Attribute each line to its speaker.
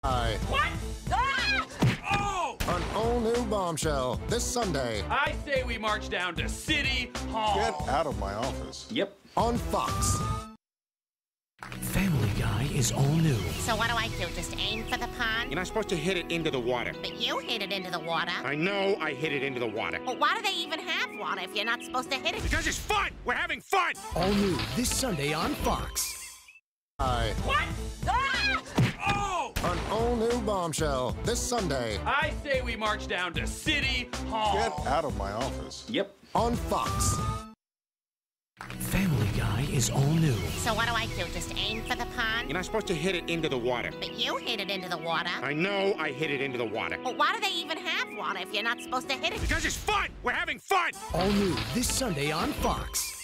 Speaker 1: What? Ah! Oh!
Speaker 2: An all-new bombshell this Sunday
Speaker 1: I say we march down to City Hall.
Speaker 3: Get out of my office.
Speaker 1: Yep.
Speaker 2: on Fox.
Speaker 4: Family Guy is all new.
Speaker 5: So what do I do? Just aim for the pond?
Speaker 6: You're not supposed to hit it into the water.
Speaker 5: But you hit it into the water.
Speaker 6: I know I hit it into the water.
Speaker 5: Well, why do they even have water if you're not supposed to hit it?
Speaker 6: Because it's fun! We're having fun!
Speaker 4: All new this Sunday on Fox.
Speaker 1: What? Ah! Oh!
Speaker 2: An all-new bombshell this Sunday
Speaker 1: I say we march down to City Hall.
Speaker 3: Get out of my office.
Speaker 1: Yep.
Speaker 2: on Fox.
Speaker 4: Family Guy is all new.
Speaker 5: So what do I do? Just aim for the pond?
Speaker 6: You're not supposed to hit it into the water.
Speaker 5: But you hit it into the water.
Speaker 6: I know I hit it into the water.
Speaker 5: Well, why do they even have water if you're not supposed to hit it?
Speaker 6: Because it's fun! We're having fun!
Speaker 4: All new this Sunday on Fox.